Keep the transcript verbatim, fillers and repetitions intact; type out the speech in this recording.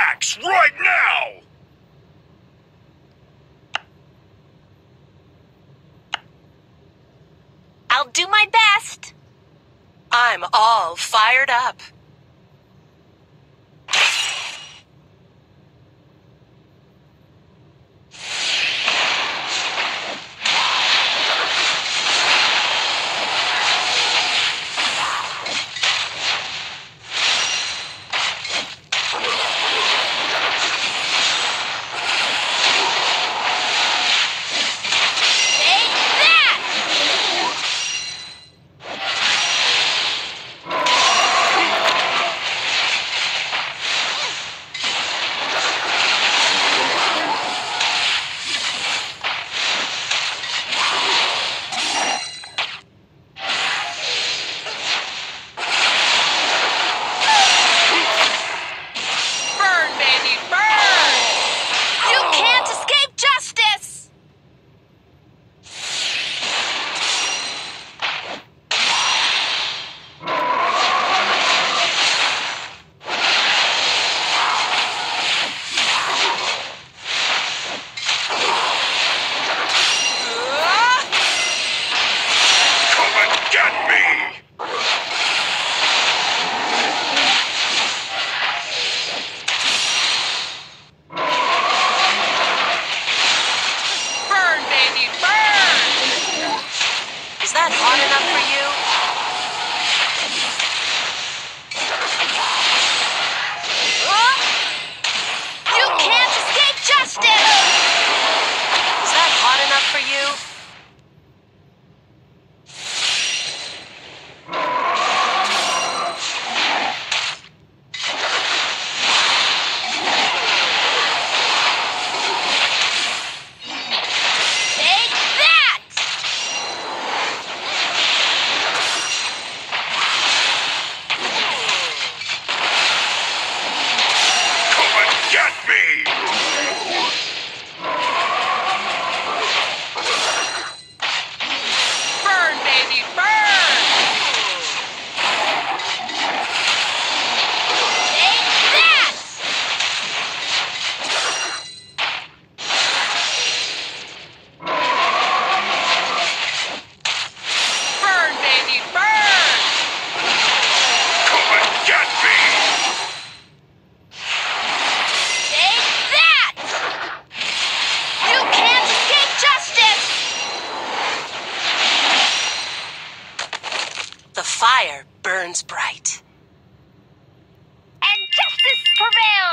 axe right now! I'll do my best. I'm all fired up. Is that hot enough for you? Oh! You can't escape justice! Is that hot enough for you? The fire burns bright. And justice prevails!